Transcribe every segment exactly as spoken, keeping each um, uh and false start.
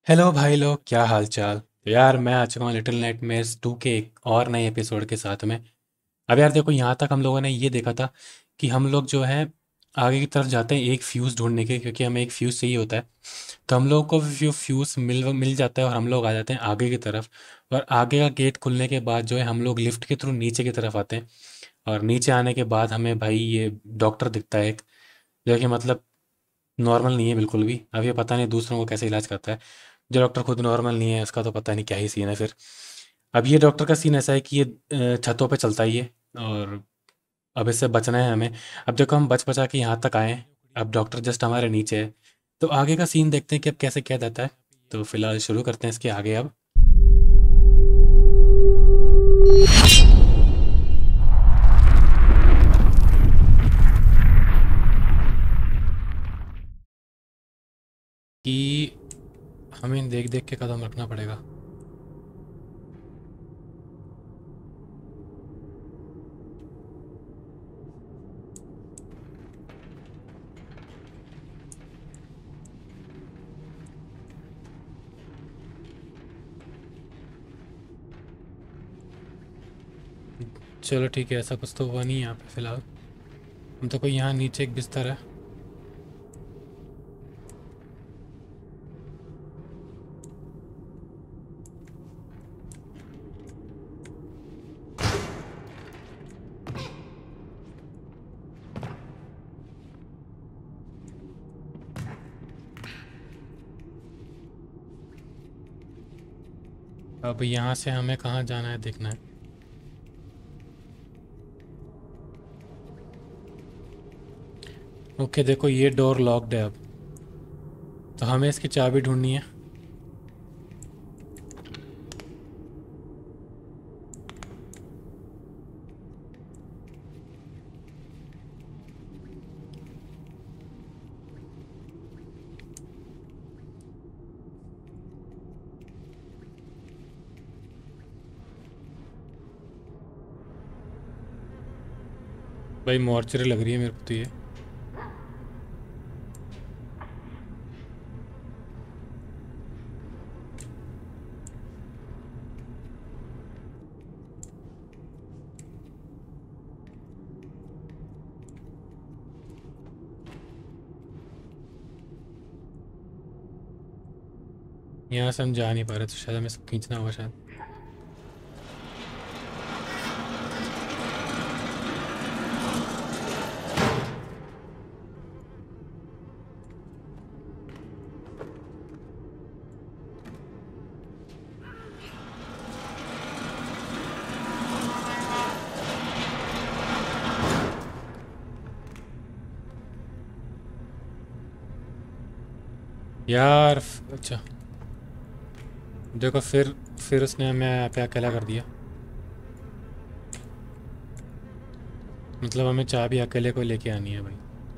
Hello भाई लोग, क्या हाल चाल। तो यार मैं आ चुका हूँ लिटिल नाइटमेयर्स टू के एक और नए एपिसोड के साथ में। अब यार देखो, यहाँ तक हम लोगों ने ये देखा था कि हम लोग जो है आगे की तरफ जाते हैं एक फ्यूज़ ढूंढने के, क्योंकि हमें एक फ्यूज़ चाहिए होता है। तो हम लोग को जो फ्यूज़ मिल मिल जाता है और हम लोग आ जाते हैं आगे की तरफ। और आगे का गेट खुलने के बाद जो है हम लोग लिफ्ट के थ्रू नीचे की तरफ आते हैं। और नीचे आने के बाद हमें भाई ये डॉक्टर दिखता है एक, जो कि मतलब नॉर्मल नहीं है बिल्कुल भी। अब ये पता नहीं दूसरों को कैसे इलाज करता है। जो डॉक्टर खुद नॉर्मल नहीं है, उसका तो पता नहीं क्या ही सीन है फिर। अब ये डॉक्टर का सीन ऐसा है कि ये अ, छतों पे चलता ही है। और अब इससे बचना है हमें। अब देखो, हम बच बचा के यहाँ तक आए हैं। अब डॉक्टर जस्ट हमारे नीचे है। तो आगे का सीन देखते हैं कि अब कैसे क्या जाता है। तो फिलहाल शुरू करते हैं इसके आगे अब। कि हमें देख देख के कदम रखना पड़ेगा। चलो ठीक है, ऐसा कुछ तो हुआ नहीं है यहाँ पे फिलहाल। हम तो कोई यहाँ नीचे एक बिस्तर है। अब यहाँ से हमें कहाँ जाना है देखना है। ओके देखो, ये डोर लॉक्ड है अब। तो हमें इसकी चाबी ढूंढनी है। भाई मॉर्चरी लग रही है मेरे को तो ये। यहाँ से हम जा नहीं पा रहे, तो शायद हमें सब खींचना होगा शायद। यार फ- अच्छा, देखो फिर फिर उसने हमें यहाँ पे अकेला कर दिया। मतलब हमें चाबी अकेले को लेके आनी है भाई।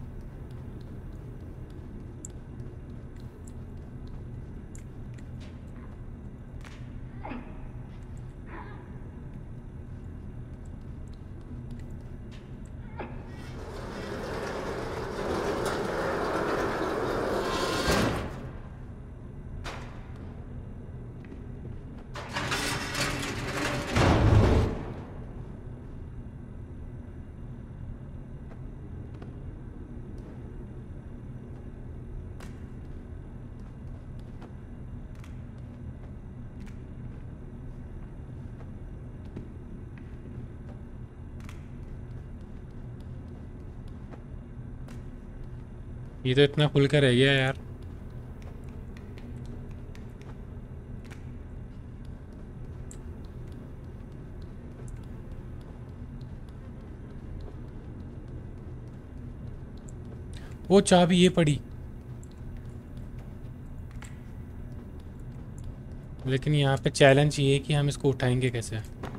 ये तो इतना खुल कर रह गया यार। वो चाबी ये पड़ी। लेकिन यहाँ पे चैलेंज ये है कि हम इसको उठाएंगे कैसे।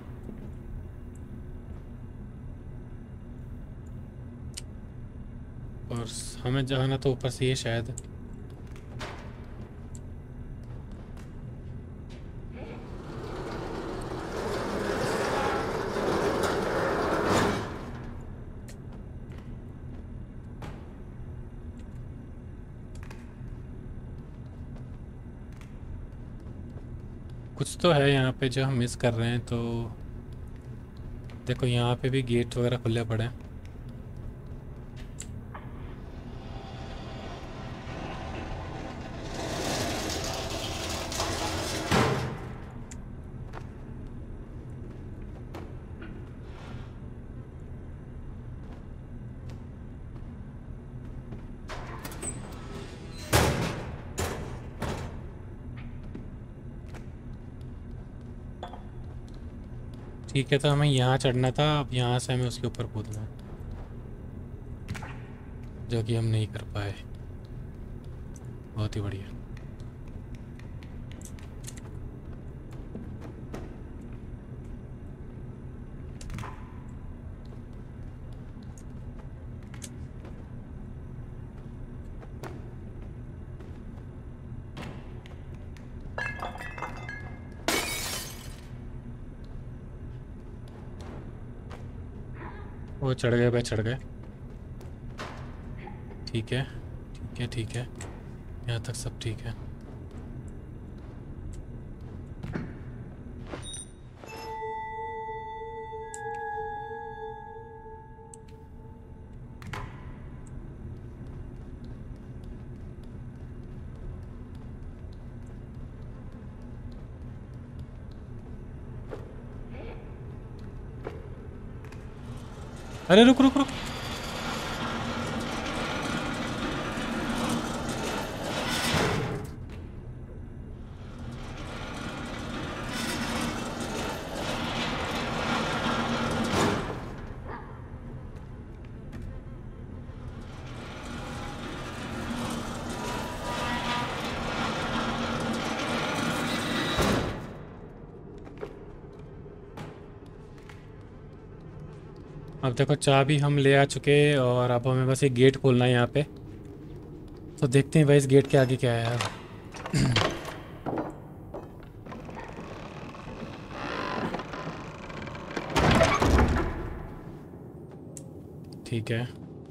और हमें जाना तो ऊपर से ये शायद। कुछ तो है यहाँ पे जो हम मिस कर रहे हैं। तो देखो यहाँ पे भी गेट वगैरह खुले पड़े हैं। ठीक है, तो हमें यहाँ चढ़ना था, अब यहाँ से हमें उसके ऊपर कूदना है, जो कि हम नहीं कर पाए। बहुत ही बढ़िया। वो चढ़ गए भाई, चढ़ गए। ठीक है ठीक है ठीक है, यहाँ तक सब ठीक है। अरे रुक रुक रुक। अब देखो चाबी हम ले आ चुके, और अब हमें बस एक गेट खोलना है यहाँ पे। तो देखते हैं भाई इस गेट के आगे क्या है यार। ठीक है।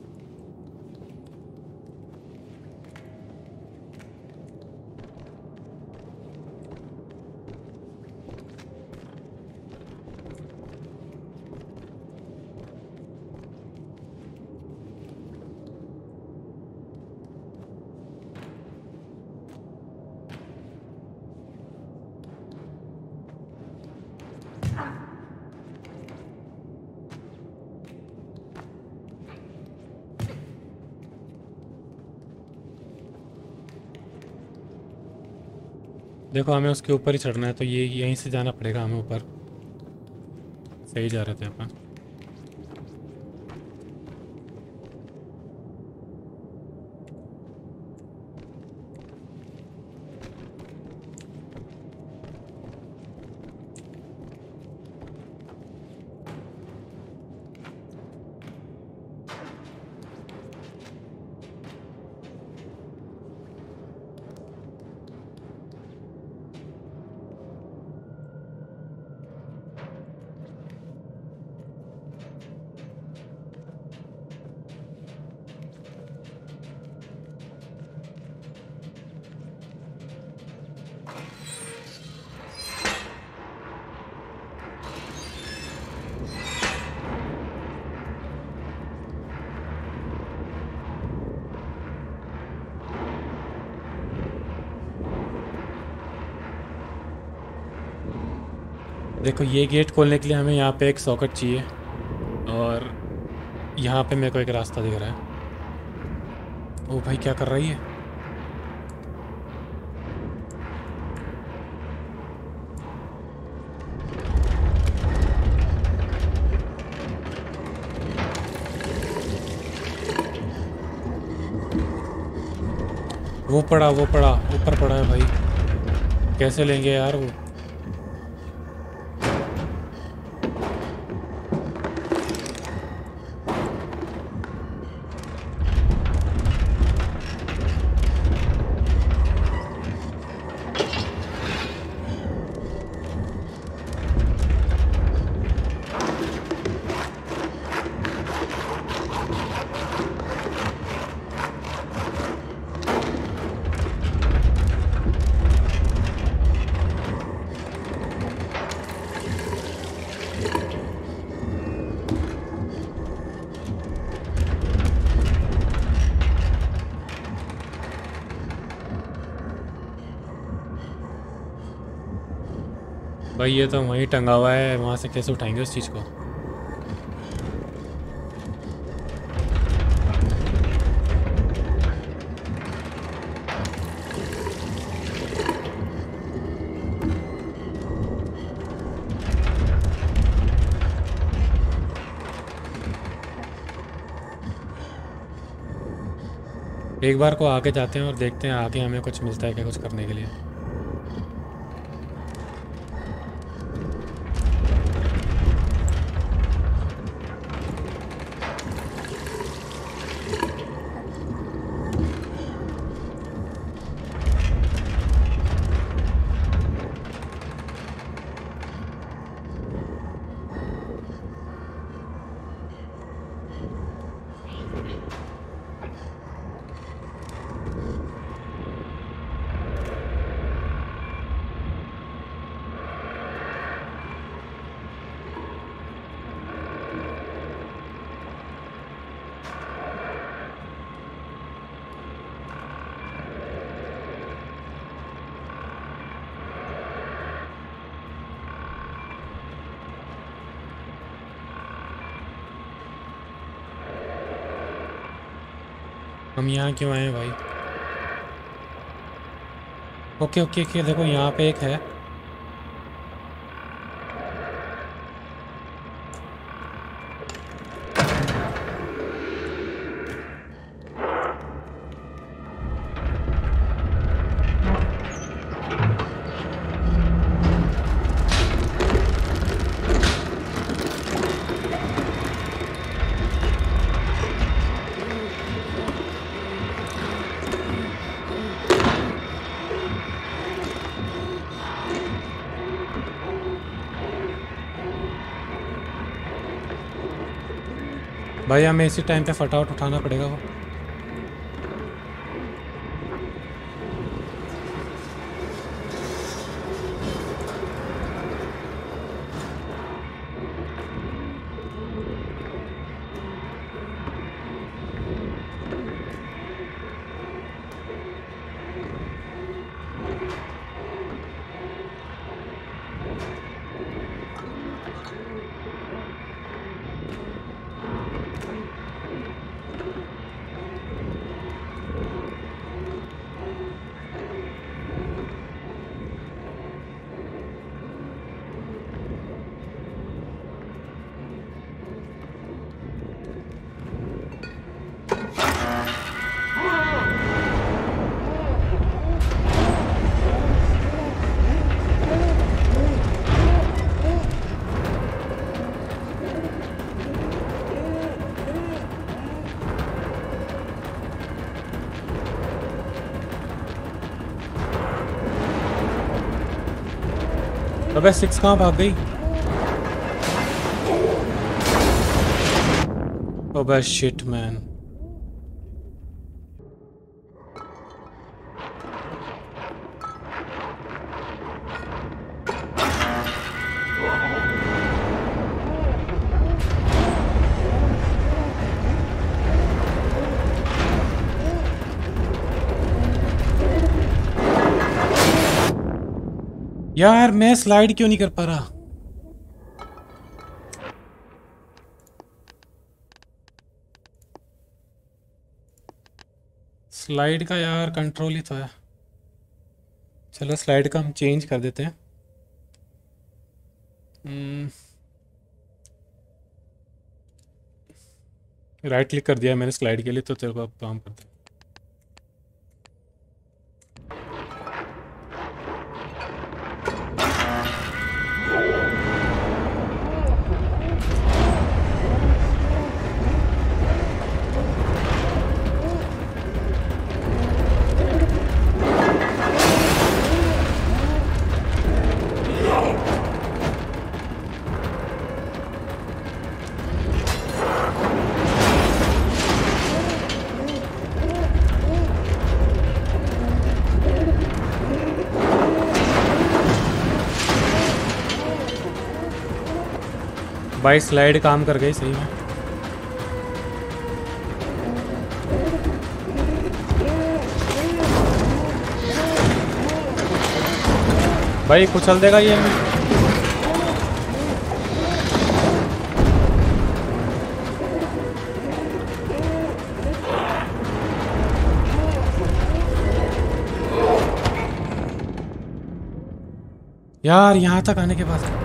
देखो हमें उसके ऊपर ही चढ़ना है, तो ये यहीं से जाना पड़ेगा हमें ऊपर। सही जा रहे थे अपन। देखो ये गेट खोलने के लिए हमें यहाँ पे एक सॉकेट चाहिए, और यहाँ पे मेरे को एक रास्ता दिख रहा है। ओ भाई क्या कर रही है? वो पड़ा वो पड़ा ऊपर पड़ा है भाई, कैसे लेंगे यार वो? भाई ये तो वहीं टंगा हुआ है, वहाँ से कैसे उठाएंगे उस चीज़ को? एक बार को आगे जाते हैं और देखते हैं आगे हमें कुछ मिलता है क्या कुछ करने के लिए। हम यहाँ क्यों आए हैं भाई? ओके ओके ओके, देखो यहाँ पे एक है। भाई हमें इसी टाइम पे फटाफट उठाना पड़ेगा वो। अबे सिक्स कहाँ भाग गई? अबे शिट मैन। यार मैं स्लाइड क्यों नहीं कर पा रहा? स्लाइड का यार कंट्रोल ही तो है। चलो स्लाइड का हम चेंज कर देते हैं। राइट क्लिक कर दिया मैंने स्लाइड के लिए, तो तेरे को अब काम करते हैं। भाई स्लाइड काम कर गई सही में। भाई कुचल देगा ये हमें। यार यहाँ तक आने के बाद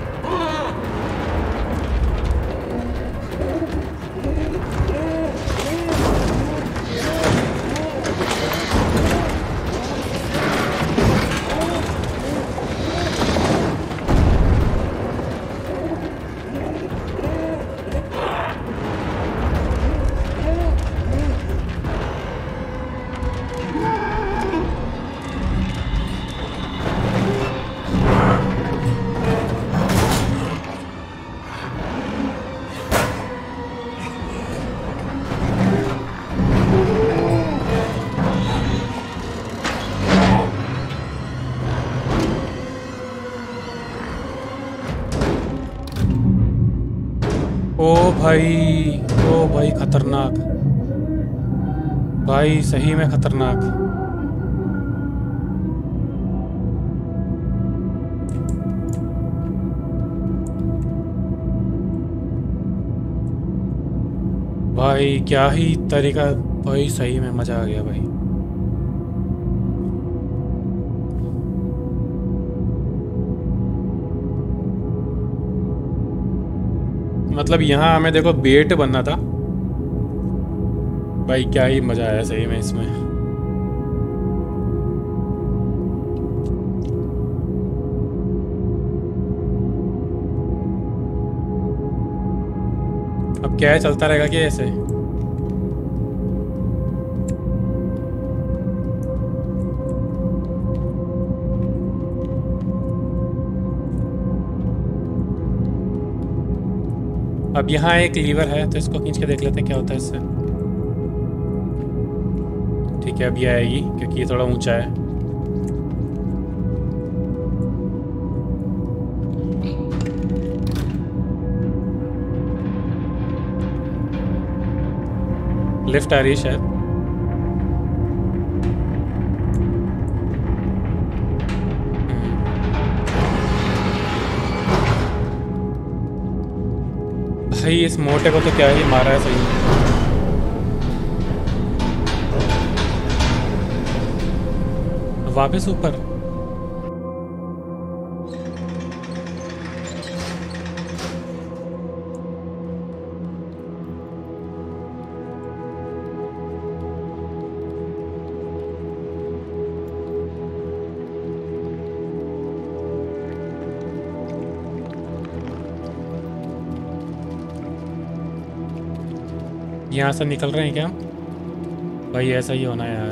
ओ भाई, ओ भाई खतरनाक, भाई सही में खतरनाक। भाई क्या ही तरीका, भाई सही में मज़ा आ गया भाई। मतलब यहाँ हमें देखो बेट बनना था भाई, क्या ही मज़ा आया सही में इसमें। अब क्या है, चलता रहेगा क्या ऐसे? अब यहाँ एक लीवर है तो इसको खींच के देख लेते हैं क्या होता है इससे। ठीक है, अब ये आएगी क्योंकि ये थोड़ा ऊंचा है। लिफ्ट आ रही है शायद। भाई इस मोटे को तो क्या ही मारा है सही में। वापस ऊपर। यहाँ से निकल रहे हैं क्या भाई? ऐसा ही होना है यार।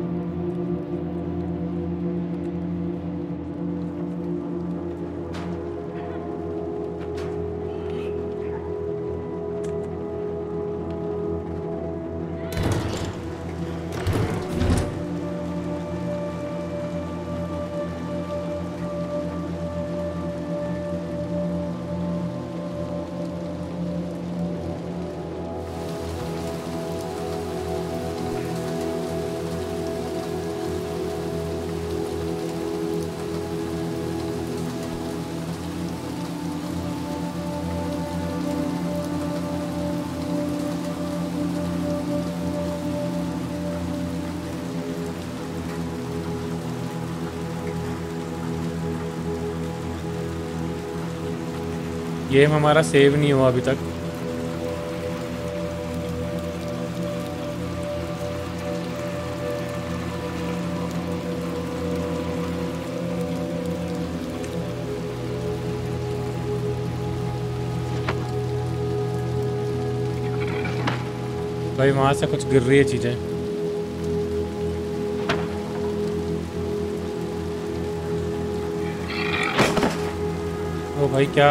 गेम हमारा सेव नहीं हुआ अभी तक। भाई वहाँ से कुछ गिर रही है चीज़ें। ओ भाई क्या,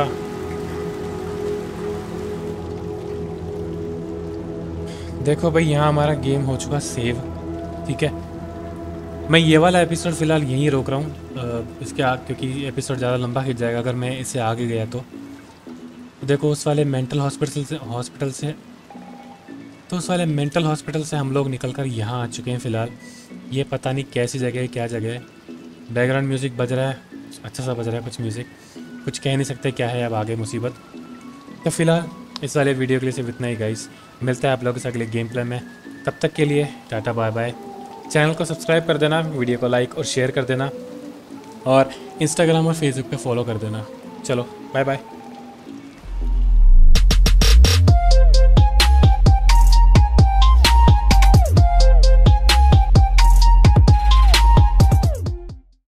देखो भाई यहाँ हमारा गेम हो चुका सेव। ठीक है, मैं ये वाला एपिसोड फ़िलहाल यहीं रोक रहा हूँ इसके आगे, क्योंकि एपिसोड ज़्यादा लंबा खिंच जाएगा अगर मैं इससे आगे गया तो। देखो उस वाले मेंटल हॉस्पिटल से हॉस्पिटल से तो उस वाले मेंटल हॉस्पिटल से हम लोग निकल कर यहाँ आ चुके हैं फ़िलहाल। ये पता नहीं कैसी जगह है, क्या जगह है। बैकग्राउंड म्यूज़िक बज रहा है, अच्छा सा बज रहा है कुछ म्यूज़िक, कुछ कह नहीं सकते क्या है अब आगे मुसीबत। तो फ़िलहाल इस वाले वीडियो के लिए सिर्फ इतना ही गाइस। मिलता है आप लोगों से अगले गेम प्ले में, तब तक के लिए टाटा बाय बाय। चैनल को सब्सक्राइब कर देना, वीडियो को लाइक और शेयर कर देना, और इंस्टाग्राम और फेसबुक पे फॉलो कर देना। चलो बाय बाय।